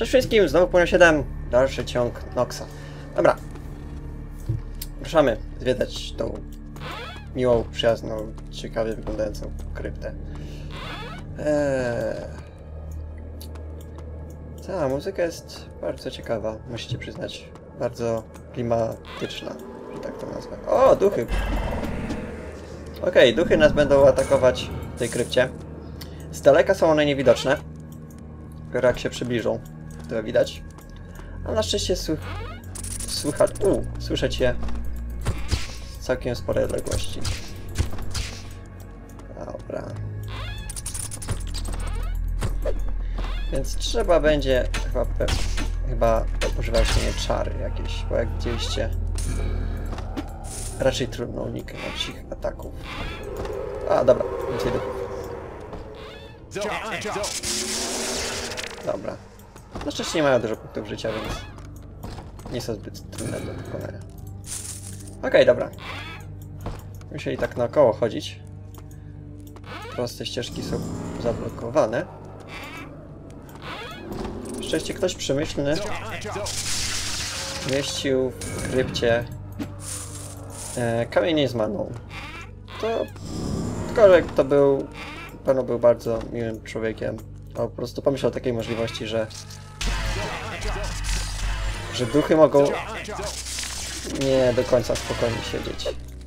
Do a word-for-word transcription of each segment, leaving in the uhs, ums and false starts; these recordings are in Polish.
Cześć wszystkim, znowu Płynę siedem, dalszy ciąg Noxa. Dobra. Ruszamy zwiedzać tą miłą, przyjazną, ciekawie wyglądającą kryptę. Eee... Ta muzyka jest bardzo ciekawa, musicie przyznać. Bardzo klimatyczna, że tak to nazwę. O, duchy! Okej, okay, duchy nas będą atakować w tej krypcie. Z daleka są one niewidoczne. Dopiero jak się przybliżą, to widać. A na szczęście słych... słychać... U, słyszeć je z całkiem sporej odległości. Dobra. Więc trzeba będzie chyba, chyba używać nie czary jakieś, bo jak widzieliście, raczej trudno uniknąć ich ataków. A, dobra, więcej duchów. Dobra. Na szczęście nie mają dużo punktów życia, więc nie są zbyt trudne do wykonania. Okej, okay, dobra. Musieli tak naokoło chodzić. Proste ścieżki są zablokowane. Na szczęście ktoś przemyślny mieścił w krypcie e, kamienie z maną. To ktokolwiek to był, pewno był bardzo miłym człowiekiem. A po prostu pomyślał o takiej możliwości, że że duchy mogą nie do końca spokojnie siedzieć.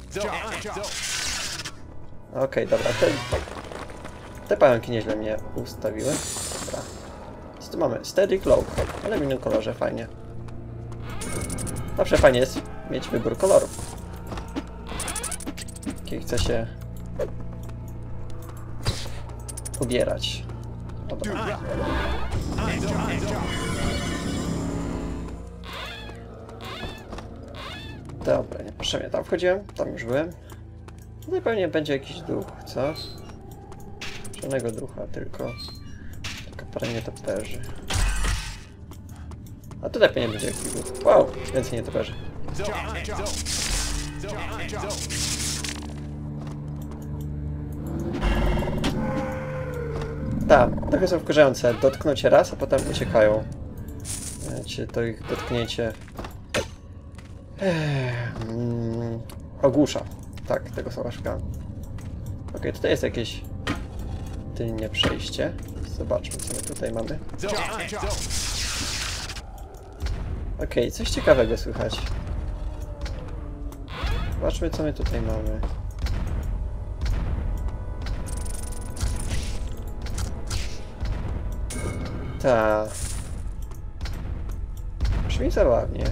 Okej, okay, dobra. Te, te pająki nieźle mnie ustawiły. Dobra. Co tu mamy? Steady Cloak. Ale w innym kolorze, fajnie. Zawsze fajnie jest mieć wybór kolorów. Jaki chce się ubierać. Dobra. Dobra, nie potrzebnie tam wchodziłem, tam już byłem. Tutaj pewnie będzie jakiś duch, co? Żadnego ducha, tylko tylko parę nietoperzy. A tutaj pewnie będzie jakiś duch. Wow, więcej nietoperzy. Tak, trochę są wkurzające. Dotkną cię raz, a potem uciekają. Wiecie, to ich dotknięcie Ech, mm, ogłusza. Tak, tego słowa szukałem. Okej, okay, tutaj jest jakieś tylnie przejście. Zobaczmy, co my tutaj mamy. Okej, okay, coś ciekawego słychać. Zobaczmy, co my tutaj mamy. Ta. Brzmi zabawnie.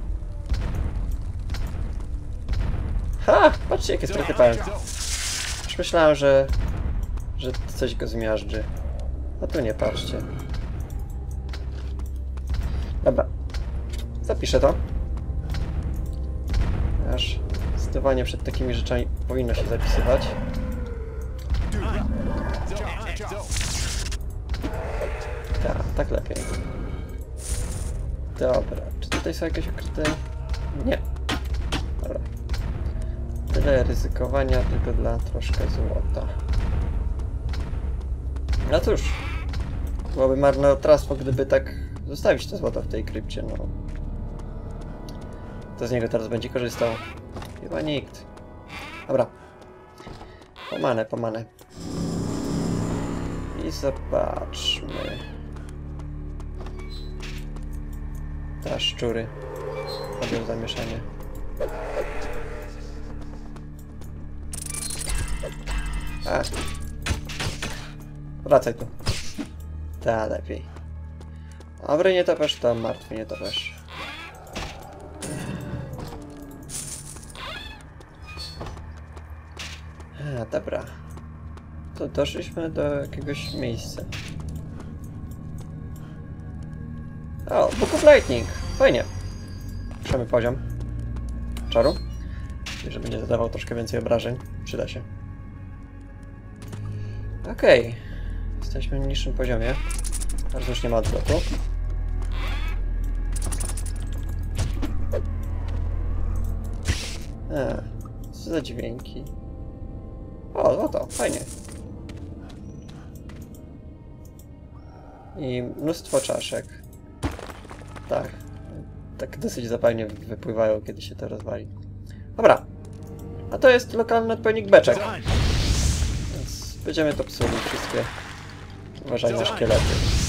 Ha! Patrzcie, jakie straty pająk. Już myślałem, że... że coś go zmiażdży. A tu nie, patrzcie. Dobra. Zapiszę to. Aż zdecydowanie przed takimi rzeczami powinno się zapisywać. Tak, tak lepiej. Dobra. Czy tutaj są jakieś ukryte... Nie. Dobra. Tyle ryzykowania tylko dla troszkę złota. No cóż, byłoby marnotrawstwo, gdyby tak zostawić to złoto w tej krypcie, no. Kto z niego teraz będzie korzystał? Chyba nikt. Dobra. Pomanę, pomanę. I zobaczmy. Te szczury. Robią zamieszanie. A. Wracaj tu. Ta, lepiej. Dobry nietoperz, to martwy nietoperz. A, dobra. To doszliśmy do jakiegoś miejsca. O, Book of Lightning. Fajnie. Ruszamy poziom czaru. Żeby nie zadawał troszkę więcej obrażeń. Przyda się. Okej, okay. Jesteśmy w niższym poziomie. Teraz już nie ma odwrotu. A, co za dźwięki. O, no to, fajnie. I mnóstwo czaszek. Tak. Tak dosyć zapalnie wypływają, kiedy się to rozwali. Dobra. A to jest lokalny odpowiednik beczek. Więc będziemy to psuli wszystkie. Uważajmy szkielety.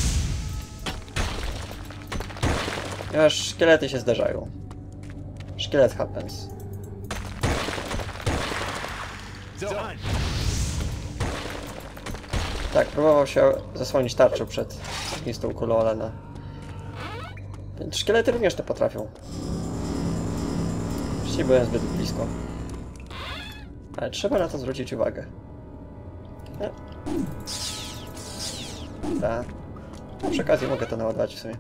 Ponieważ szkielety się zdarzają. Szkielet happens. Tak, próbował się zasłonić tarczą przed ognistą kulą Olena. Więc szkielety również to potrafią. Właściwie byłem zbyt blisko. Ale trzeba na to zwrócić uwagę. No. Tak. No, przy okazji mogę to naładować w sumie.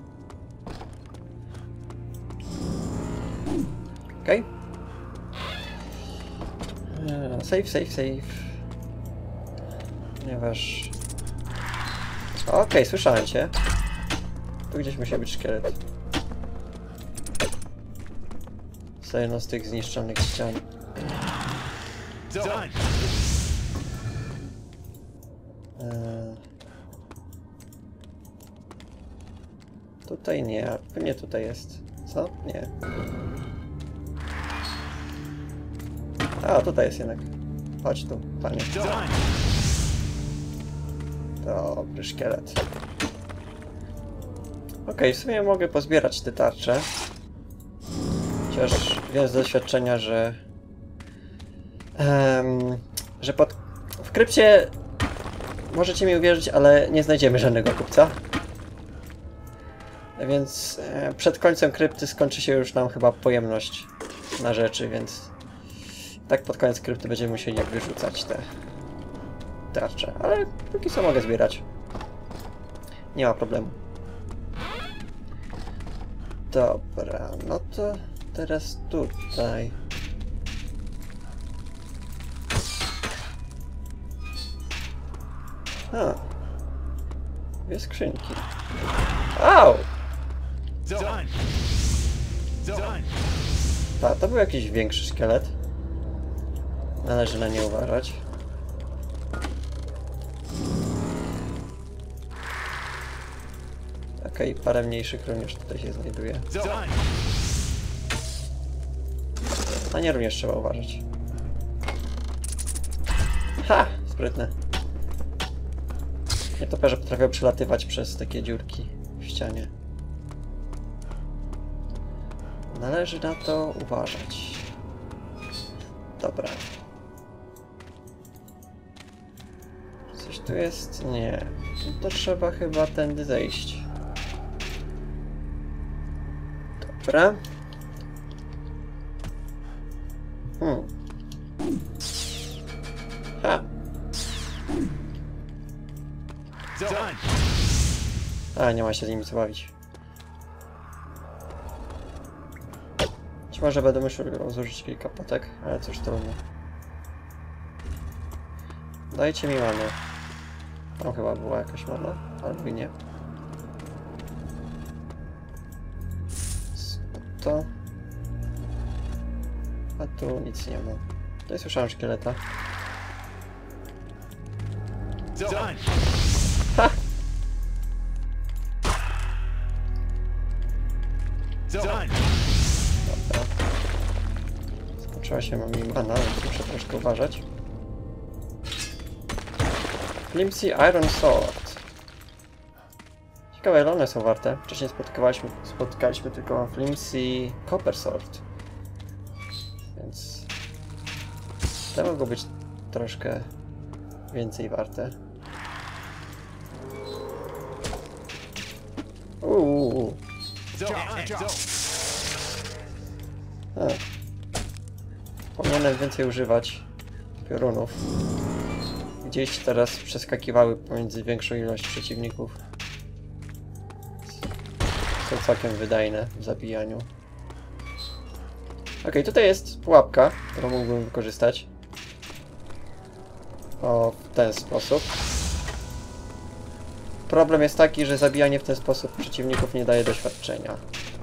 Okej. Okay. Save, save, save. Ponieważ... Okej, okay, słyszałem cię. Tu gdzieś musi być szkielet. Z jedną z tych zniszczonych ścian. Eee... Tutaj nie, nie tutaj jest. Co? Nie. A, tutaj jest jednak. Chodź tu, panie. Dobry szkielet. Okej, okay, w sumie mogę pozbierać te tarcze. Chociaż wiem z doświadczenia, że... Um, że pod... w krypcie możecie mi uwierzyć, ale nie znajdziemy żadnego kupca. Więc e, przed końcem krypty skończy się już nam chyba pojemność na rzeczy, więc tak pod koniec krypty będziemy musieli wyrzucać te tarcze. Ale póki co mogę zbierać. Nie ma problemu. Dobra, no to teraz tutaj. A. Dwie skrzynki. Au! Tak, to był jakiś większy szkielet. Należy na nie uważać. Okej, okay, parę mniejszych również tutaj się znajduje. Na nie również trzeba uważać. Ha! Sprytne. Nietoperze potrafią przelatywać przez takie dziurki w ścianie. Należy na to uważać. Dobra. Coś tu jest? Nie. To trzeba chyba tędy zejść. Dobra. Hmm. Ha! A, nie ma się z nimi co bawić. Być może będę musiał zużyć kilka potek, ale cóż trudno. Dajcie mi manę. Tam chyba była jakaś mana, albo i nie. To... A tu nic nie ma. Tutaj słyszałem szkieleta. Ha! Dobra. Skończyła się mi mana, więc muszę troszkę uważać. Flimsy Iron Sword. Ciekawe, ile one są warte. Wcześniej spotkaliśmy, spotkaliśmy tylko Flimsy Copper Sword. Więc... te mogą być troszkę więcej warte. Uuu. A. Powinienem więcej używać piorunów. Gdzieś teraz przeskakiwały pomiędzy większą ilość przeciwników. Są całkiem wydajne w zabijaniu. Ok, tutaj jest pułapka, którą mógłbym wykorzystać. O, w ten sposób. Problem jest taki, że zabijanie w ten sposób przeciwników nie daje doświadczenia.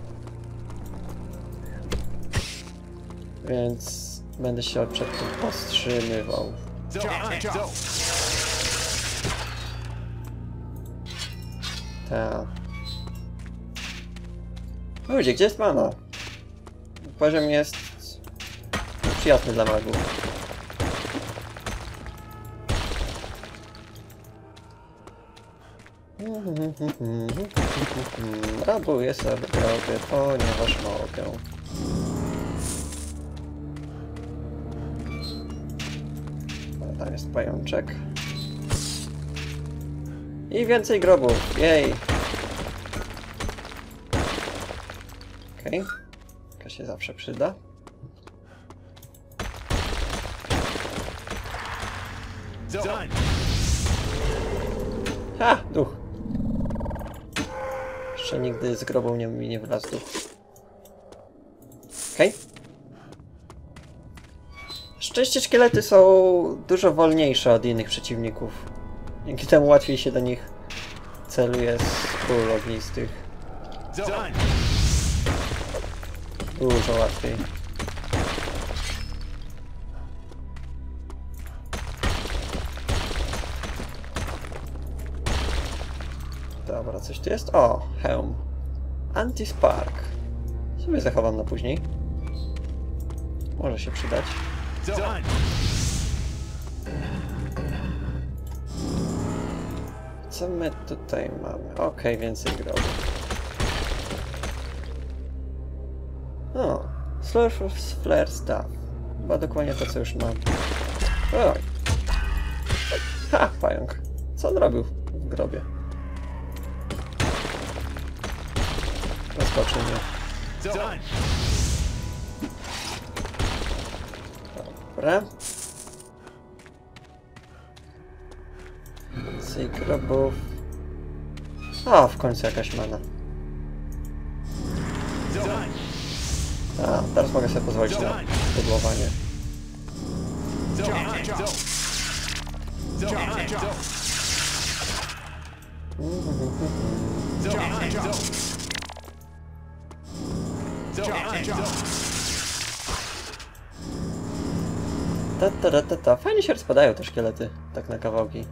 Więc będę się przed tym powstrzymywał. Tak. Ludzie, gdzie jest mana? Poziom jest przyjazny dla magów. Rabuję sobie drogę, ponieważ mogę. A tam jest pajączek. I więcej grobów, jej! Okej, okay. To się zawsze przyda. Ha! Duch! Jeszcze nigdy z grobą nie, mi nie wylazł duch. Okej. Okay. Szczęście szkielety są dużo wolniejsze od innych przeciwników. Dzięki temu łatwiej się do nich celuje z kul ognistych. Dużo łatwiej. Dobra, coś tu jest? O, hełm. Anti-spark. Sobie zachowam na później. Może się przydać. Co my tutaj mamy? Okej, okay, więcej grobów. O, Slurf of Flare Staff. Chyba dokładnie to, co już mam. O. Ha, pająk. Co on robił w grobie? Zaskoczył mnie. Dobra. Więcej grobów. O, w końcu jakaś mana. A, teraz mogę sobie pozwolić na podłowanie. Ta, ta, ta, ta, ta. Fajnie się rozpadają te szkielety, tak na kawałki.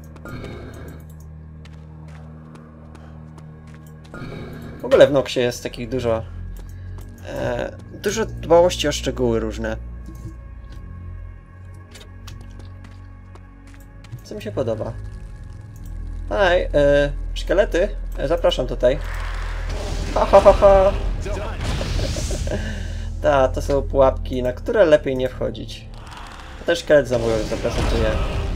W ogóle w Noxie jest takich dużo... E, dużo dbałości o szczegóły różne. Co mi się podoba? Aj, e, szkielety, e, zapraszam tutaj. Ha, ha, ha, ha. Ta, to są pułapki, na które lepiej nie wchodzić. To też szkielet za mój zaprezentuje.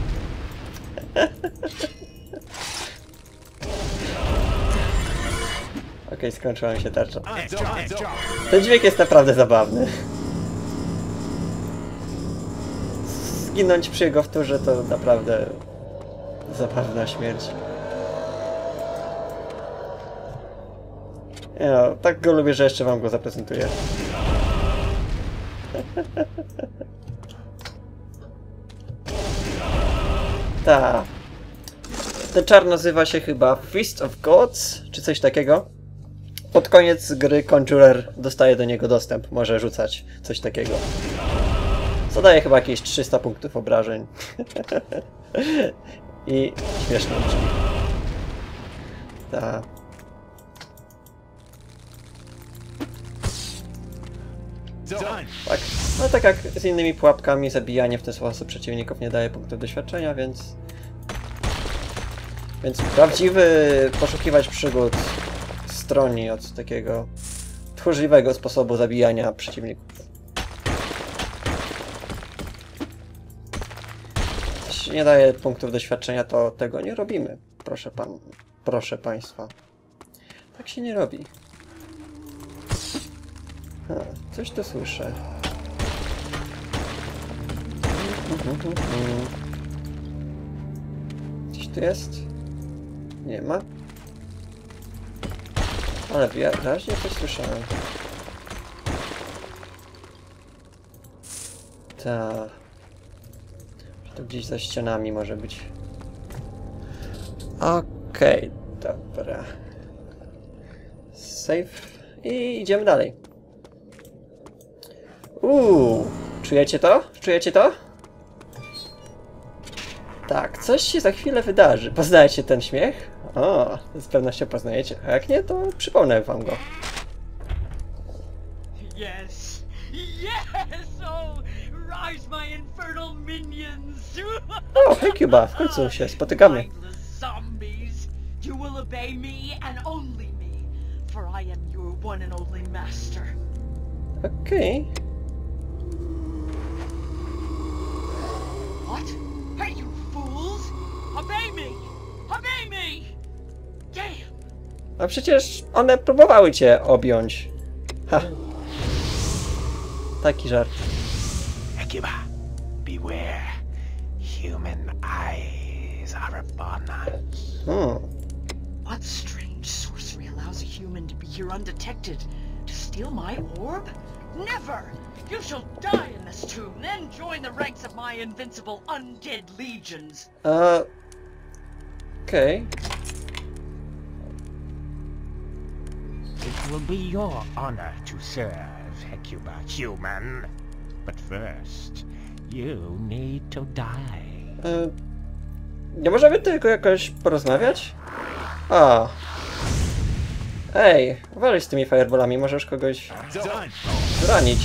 Okej, okay, skończyła mi się tarcza. Ten dźwięk jest naprawdę zabawny. Zginąć przy jego wtórze to naprawdę zabawna śmierć. No, tak go lubię, że jeszcze wam go zaprezentuję. Ta. Ten czar nazywa się chyba Fist of Gods, czy coś takiego. Pod koniec gry Conjurer dostaje do niego dostęp, może rzucać coś takiego. Zadaje chyba jakieś trzysta punktów obrażeń. I śmieszne brzmi. Ta. Tak. No tak jak z innymi pułapkami, zabijanie w ten sposób przeciwników nie daje punktów doświadczenia, więc... Więc prawdziwy poszukiwacz przygód stroni od takiego tchórzliwego sposobu zabijania przeciwników. Jeśli nie daje punktów doświadczenia, to tego nie robimy. Proszę pan, proszę państwa. Tak się nie robi. A, coś tu słyszę. Coś tu jest? Nie ma. Ale wyraźnie coś słyszałem. Ta. To gdzieś za ścianami może być. Okej, okay, dobra. Save. I idziemy dalej. Uuu, czujecie to? Czujecie to? Tak, coś się za chwilę wydarzy. Poznajecie ten śmiech? O, z pewnością poznajecie. A jak nie, to przypomnę wam go. yes. Yes! Oh, rise my infernal minions! O, hej Cuba, w końcu się spotykamy. Mindless zombies, you will obey me and only me, for I am your one and only master. Okej. What? Hey, you fools! Obey me! Obey me! Damn! A przecież one próbowały cię objąć. Ha. Taki żart. Hecuba, beware. Human eyes are upon us. Hmm. What strange sorcery allows a human to be here undetected? To steal my orb? Never! You shall die in this tomb, then join the ranks of my invincible undead legions. A... Okej. It will be your honor to serve, Hecuba, human. But first, you need to die. E, Nie możemy tylko jakoś porozmawiać? A. Ej, uważaj z tymi fireballami, możesz kogoś zranić.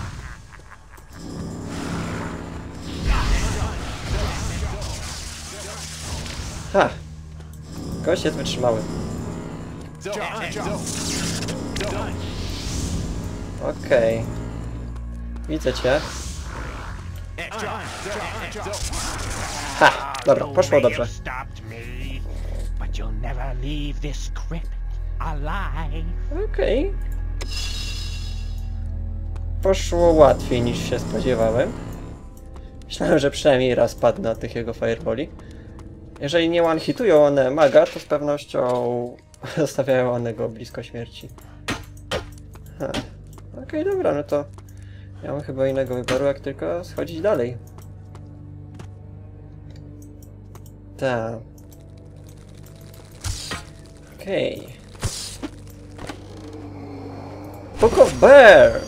Ha! Gość jest wytrzymały. Okej. Widzę cię. Ha! Dobra, poszło dobrze. But you'll never leave this crypt alive. Okej. Poszło łatwiej niż się spodziewałem. Myślałem, że przynajmniej raz padnę od tych jego fireballi. Jeżeli nie one-hitują one maga, to z pewnością zostawiają one go blisko śmierci. Okej, okay, dobra, no to nie mam chyba innego wyboru, jak tylko schodzić dalej. Tak. Okej. Okay. Book of Bear!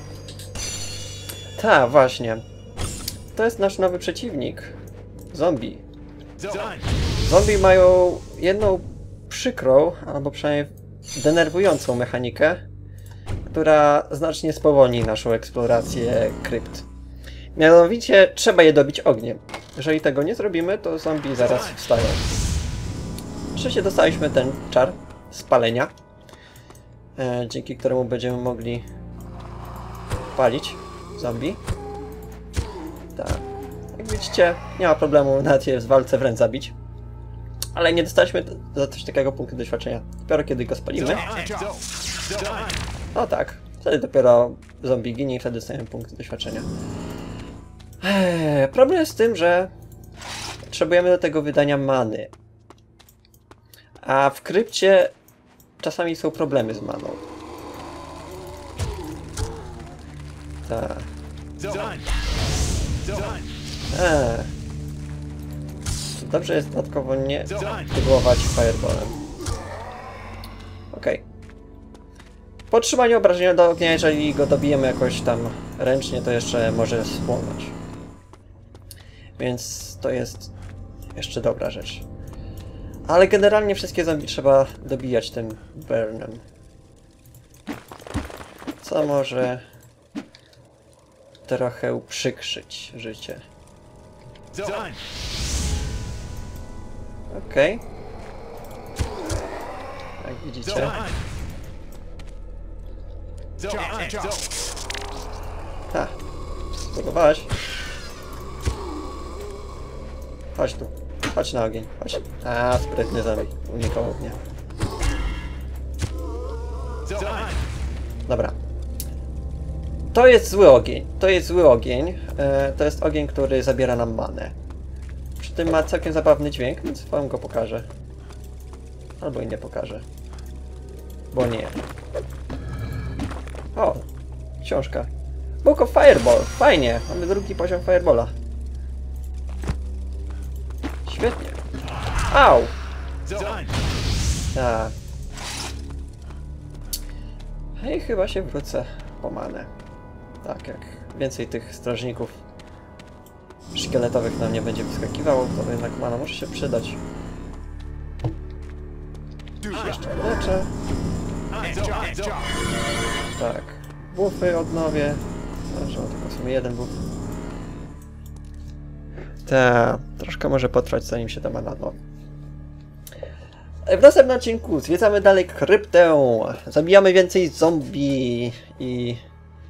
Tak, właśnie. To jest nasz nowy przeciwnik. Zombie. Zombie mają jedną przykrą, albo przynajmniej denerwującą mechanikę, która znacznie spowolni naszą eksplorację krypt. Mianowicie trzeba je dobić ogniem. Jeżeli tego nie zrobimy, to zombie zaraz wstają. Oczywiście dostaliśmy ten czar spalenia, e, dzięki któremu będziemy mogli palić zombie. Tak. Jak widzicie, nie ma problemu nawet je w walce wręcz zabić. Ale nie dostaliśmy za coś takiego punktu doświadczenia. Dopiero kiedy go spalimy. No tak. Wtedy dopiero zombie ginie i wtedy dostajemy punkty doświadczenia. Eee, problem jest z tym, że potrzebujemy do tego wydania many. A w krypcie czasami są problemy z maną. Tak. Eee. Dobrze jest dodatkowo nie próbować fireballem. Okej. Okay. Podtrzymanie obrażenia do ognia, jeżeli go dobijemy jakoś tam ręcznie, to jeszcze może spłonąć. Więc to jest jeszcze dobra rzecz. Ale generalnie wszystkie zombie trzeba dobijać tym burnem. Co może trochę uprzykrzyć życie. Okej. Okay. Jak widzicie. Ha. Spróbowałaś? Chodź tu. Chodź na ogień. Chodź. A, sprytny zombie. Unikał ognia. Dobra. To jest zły ogień. To jest zły ogień. E, to jest ogień, który zabiera nam manę. Przy tym ma całkiem zabawny dźwięk, więc wam go pokażę. Albo i nie pokażę. Bo nie. O! Książka. Book of Fireball. Fajnie. Mamy drugi poziom Fireballa. Świetnie. Au! Tak. Hej, chyba się wrócę po manę. Tak, jak więcej tych strażników szkieletowych na mnie będzie wyskakiwało, to jednak mana może się przydać. Jeszcze leczę. Tak. buffy odnowię. Dobrze, mam tylko w sumie jeden buff. Ta, troszkę może potrwać, zanim się to ma nadnowi. W następnym odcinku zwiedzamy dalej kryptę, zabijamy więcej zombie i,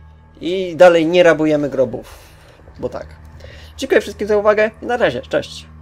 i dalej nie rabujemy grobów, bo tak. Dziękuję wszystkim za uwagę i na razie, cześć!